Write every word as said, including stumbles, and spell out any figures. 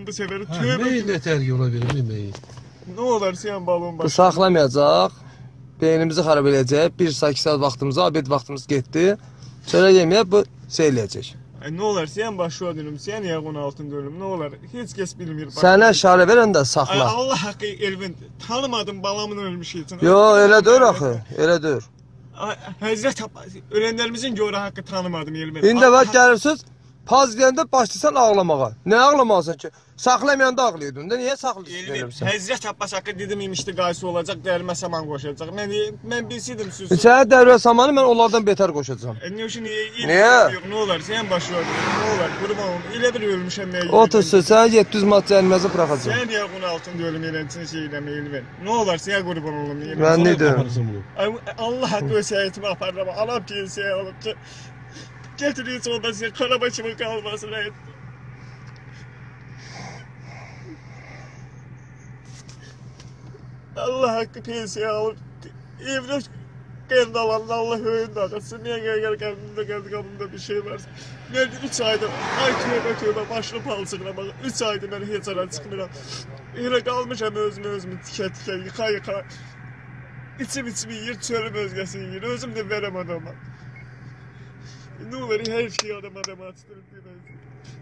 bu sefer. Meyin nətər yola verir, meyin. Nə olar sən balon başı. Bu saxlamayacaq. Beynimizi xarab edəcək. bir saat iki saat vaxtımızı, abed vaxtımız getdi. Sonra yeməyə bu şey eləyəcək. Ay, nə olar sən başa dönüm, sən yağın altında ölüm, nə olar? Heç kəs bilmir. Sənə şarə verən də saxla. Ay, Allah haqqı Elvin, tanımadım balamın ölmüş üçün. Yo, elə deyir axı, elə deyir. Ay, Həzrət Abbas, ölənlərimizin görə haqqı tanımadım Elvin. İndi bax gəlirsiniz, paz deyəndə başlayırsan ağlamağa. Nə ağlamalısan ki? Saxlamayanda ağlayırdın da, niyə saxlayırsan? Elvin, Həzrət Abbas haqqı dedim imişdi qaysı olacaq, dərmə saman qoşacaq. Mən mən bilsəydim süz. Sənə dərvə samanı mən onlardan betər qoşacağam. E, nə üçün niyə? Niyə? Yox, nə olar, sən başa dönüm, nə olar? Qurban olum, elə bir ölmüşəm mən. Otursun, sənə yeddi yüz manat cəriməcə buraxacağam. Sən yağın altında ölüm elənçin şey eləmə Elvin. Nə olar, sən qurban olum. Mən nə deyim? Ay, Allah haqqı vəsiyyətimi aparıram, alam pensiya alıb ki, getirin sonra sən qarabaşımın qalmasına etdim. Allah haqqı pensiya alıb, evdə qənd alanın Allah höyündə ağasın, niyə gəl qəndimdə qənd qabımda bir şey varsa. Mən üç aydır, ay tövbə tövbə, başını palçıqına bax, üç aydır mən heç ara çıxmıram. Elə qalmışam özümü özümü tikə tikə, yıxa yıxa. İçim içimi yiyir, çölüm özgəsini yiyir, özüm də verəm adama. Ne olur her şeyi adam adama açtırıp demez.